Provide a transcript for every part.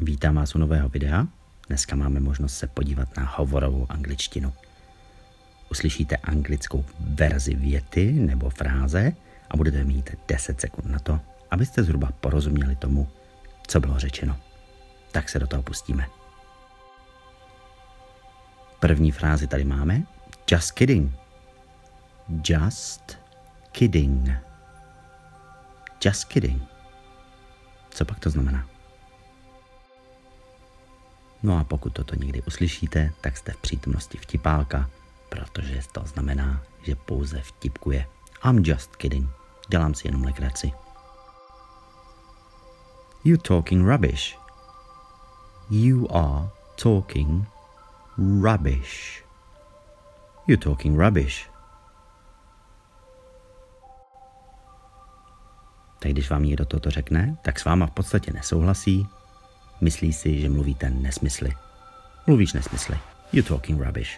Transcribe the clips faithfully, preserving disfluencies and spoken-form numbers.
Vítám vás u nového videa. Dneska máme možnost se podívat na hovorovou angličtinu. Uslyšíte anglickou verzi věty nebo fráze a budete mít deset sekund na to, abyste zhruba porozuměli tomu, co bylo řečeno. Tak se do toho pustíme. První frázi tady máme. Just kidding. Just kidding. Just kidding. Co pak to znamená? No a pokud toto někdy uslyšíte, tak jste v přítomnosti vtipálka, protože to znamená, že pouze vtipkuje. I'm just kidding. Dělám si jenom legraci. You talking rubbish. You are talking rubbish. You talking rubbish. Tak když vám někdo toto řekne, tak s váma v podstatě nesouhlasí. Myslí si, že mluvíte nesmysly. Mluvíš nesmysly. You talking rubbish.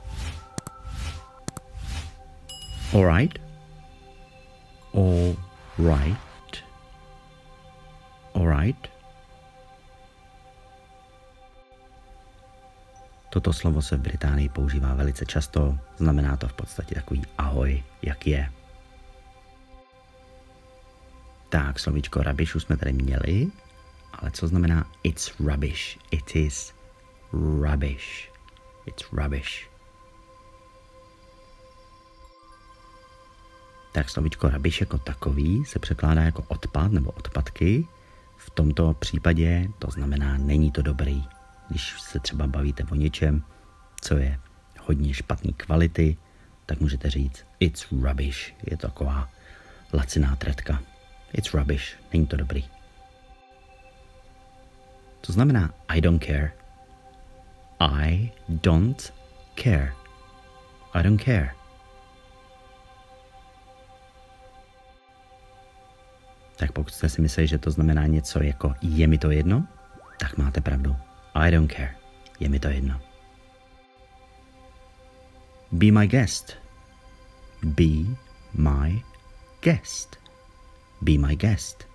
Alright. Alright. Alright. Toto slovo se v Británii používá velice často. Znamená to v podstatě takový ahoj, jak je. Tak, slovíčko rubbish už jsme tady měli. Ale co znamená it's rubbish? It is rubbish. It's rubbish. Tak slovíčko rubbish jako takový se překládá jako odpad nebo odpadky. V tomto případě to znamená není to dobrý. Když se třeba bavíte o něčem, co je hodně špatný kvality, tak můžete říct it's rubbish. Je to taková laciná tretka. It's rubbish. Není to dobrý. To znamená I don't care. I don't care. I don't care. Tak pokud jste si mysleli, že to znamená něco jako je mi to jedno, tak máte pravdu. I don't care. Je mi to jedno. Be my guest. Be my guest. Be my guest.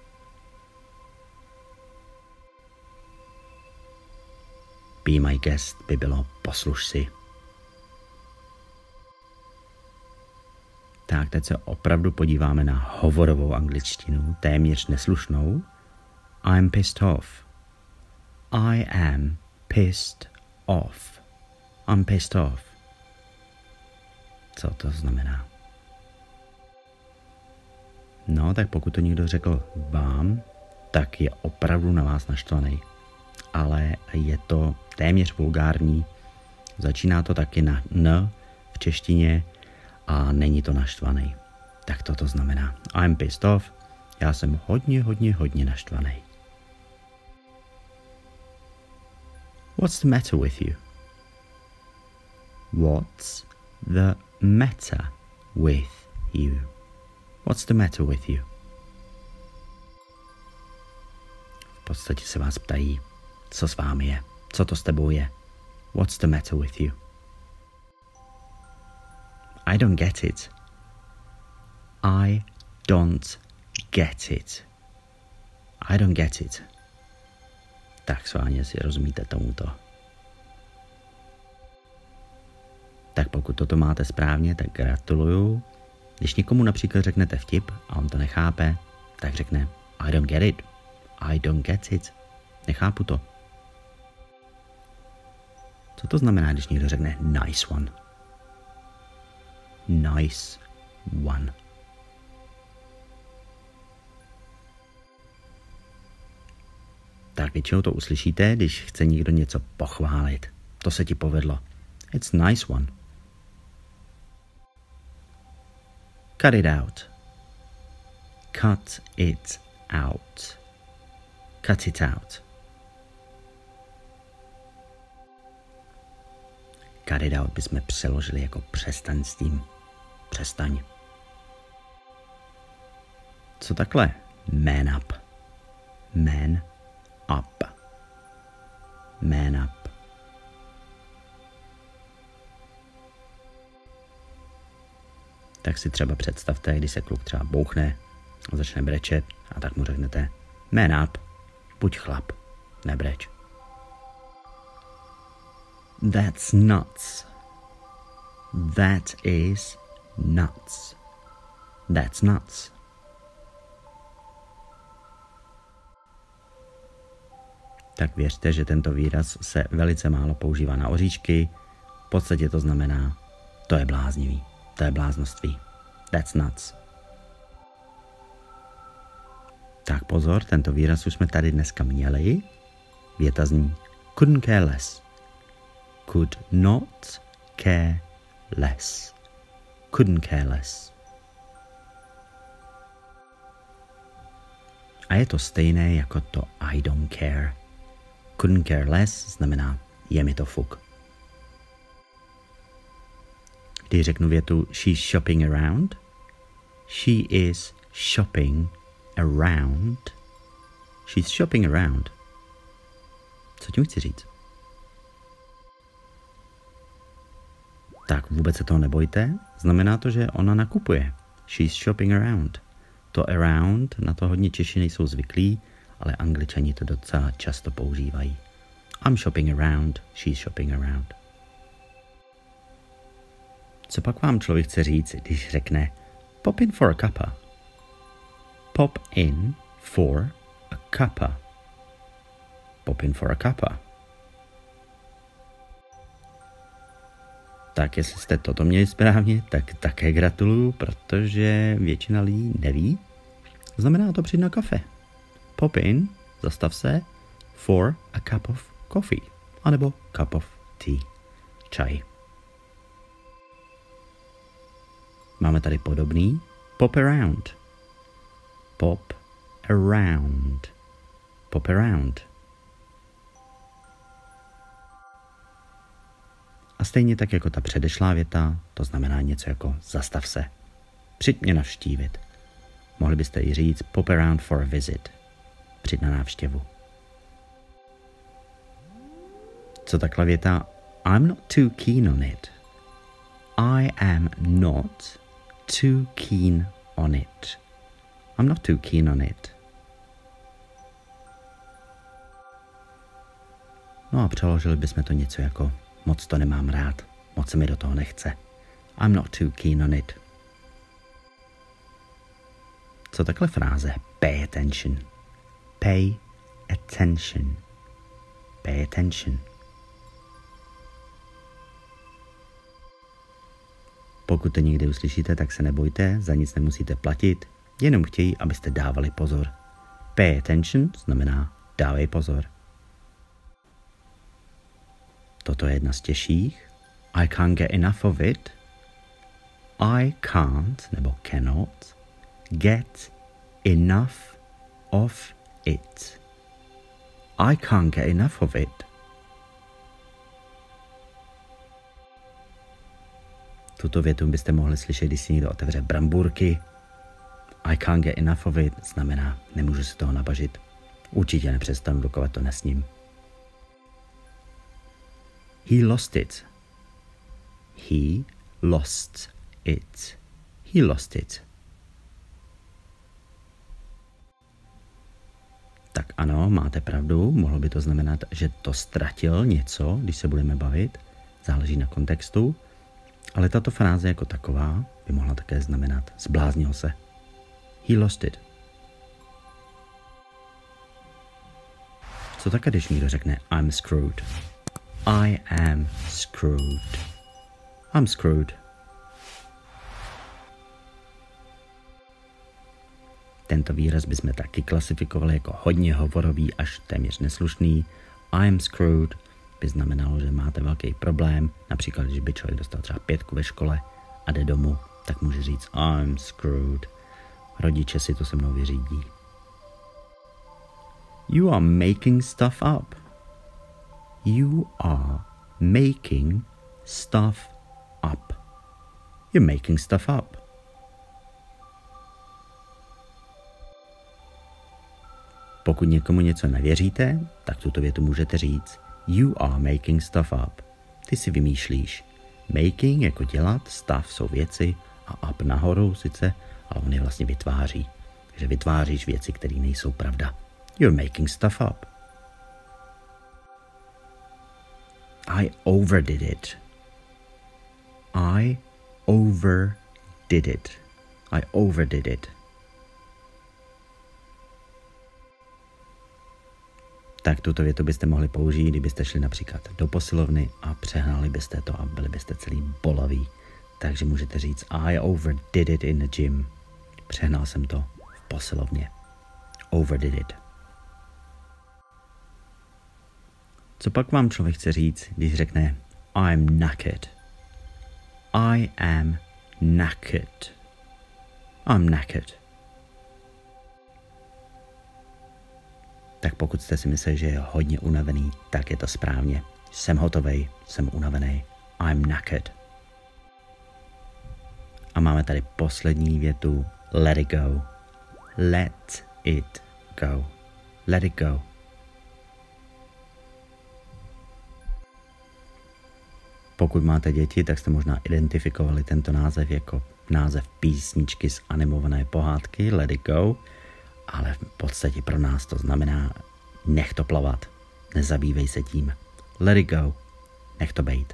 Be my guest by bylo posluš si. Tak, teď se opravdu podíváme na hovorovou angličtinu, téměř neslušnou. I'm pissed off. I am pissed off. I'm pissed off. Co to znamená? No, tak pokud to někdo řekl vám, tak je opravdu na vás naštvaný. Ale je to téměř vulgární. Začíná to taky na n v češtině a není to naštvaný. Tak to to znamená. I'm pissed off. Já jsem hodně, hodně, hodně naštvaný. What's the matter with you? What's the matter with you? What's the matter with you? V podstatě se vás ptají, co s vámi je, co to s tebou je. What's the matter with you? I don't get it. I don't get it. I don't get it. Tak schválně si rozumíte tomuto. Tak pokud toto máte správně, tak gratuluju. Když někomu například řeknete vtip a on to nechápe, tak řekne I don't get it. I don't get it. Nechápu to. Co to znamená, když někdo řekne nice one? Nice one. Tak většinou to uslyšíte, když chce někdo něco pochválit. To se ti povedlo. It's nice one. Cut it out. Cut it out. Cut it out. Cut it out bychom přeložili jako přestaň s tím. Přestaň. Co takhle? Man up. Man up. Man up. Tak si třeba představte, když se kluk třeba bouchne a začne brečet a tak mu řeknete man up, buď chlap, nebreč. That's nuts. That is nuts. That's nuts. Tak věřte, že tento výraz se velice málo používá na oříšky. V podstatě to znamená, to je bláznivý, to je bláznoství. That's nuts. Tak pozor, tento výraz už jsme tady dneska měli. Věta zní couldn't care less. Could not care less. Couldn't care less. A je to stejné jako to I don't care. Couldn't care less znamená je mi to fuk. Když řeknu větu she's shopping around, she is shopping around. She's shopping around. Co tím chci říct? Tak vůbec se toho nebojte. Znamená to, že ona nakupuje. She's shopping around. To around, na to hodně Češi nejsou zvyklí, ale Angličani to docela často používají. I'm shopping around, she's shopping around. Co pak vám člověk chce říct, když řekne pop in for a cuppa? Pop in for a cuppa. Pop in for a cuppa. Tak jestli jste toto měli správně, tak také gratuluju, protože většina lidí neví. Znamená to přijít na kafe. Pop in, zastav se, for a cup of coffee, anebo cup of tea, čaj. Máme tady podobný pop around. Pop around. Pop around. A stejně tak jako ta předešlá věta, to znamená něco jako zastav se. Přijď mě navštívit. Mohli byste i říct pop around for a visit. Přijď na návštěvu. Co takhle věta I'm not too keen on it. I am not too keen on it. I'm not too keen on it. No a přeložili bychom to něco jako moc to nemám rád, moc se mi do toho nechce. I'm not too keen on it. Co takhle fráze pay attention? Pay attention. Pay attention. Pokud to někdy uslyšíte, tak se nebojte, za nic nemusíte platit, jenom chtějí, abyste dávali pozor. Pay attention znamená dávej pozor. Toto je jedna z těžších. I can't get enough of it. I can't, nebo cannot, get enough of it. I can't get enough of it. Tuto větu byste mohli slyšet, když si někdo otevře brambůrky. I can't get enough of it znamená, nemůžu si toho nabažit. Určitě nepřestanu, dokud to nesním. He lost it. He lost it. He lost it. Tak ano, máte pravdu, mohlo by to znamenat, že to ztratil něco, když se budeme bavit, záleží na kontextu, ale tato fráze jako taková by mohla také znamenat zbláznil se. He lost it. Co také, když někdo řekne I'm screwed? I am screwed. I'm screwed. Tento výraz bychom taky klasifikovali jako hodně hovorový až téměř neslušný. I'm screwed by znamenalo, že máte velký problém. Například, když by člověk dostal třeba pětku ve škole a jde domů, tak může říct I'm screwed. Rodiče si to se mnou vyřídí. You are making stuff up. You are making stuff up. You're making stuff up. Pokud někomu něco nevěříte, tak tuto větu můžete říct You are making stuff up. Ty si vymýšlíš. Making jako dělat, stuff jsou věci a up nahoru sice, ale on je vlastně vytváří. Takže vytváříš věci, které nejsou pravda. You're making stuff up. I overdid it. I overdid it. I overdid it. Tak tuto větu byste mohli použít, kdybyste šli například do posilovny a přehnali byste to a byli byste celý bolaví. Takže můžete říct I overdid it in the gym. Přehnal jsem to v posilovně. Overdid it. Co pak vám člověk chce říct, když řekne I'm knackered? I am knackered. I'm knackered. Tak pokud jste si mysleli, že je hodně unavený, tak je to správně. Jsem hotovej, jsem unavený. I'm knackered. A máme tady poslední větu. Let it go. Let it go. Let it go. Pokud máte děti, tak jste možná identifikovali tento název jako název písničky z animované pohádky Let it go, ale v podstatě pro nás to znamená nech to plavat, nezabývej se tím. Let it go, nech to bejt.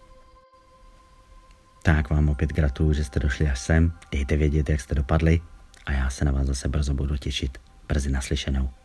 Tak vám opět gratuluju, že jste došli až sem, dejte vědět, jak jste dopadli a já se na vás zase brzo budu těšit. Brzy naslyšenou.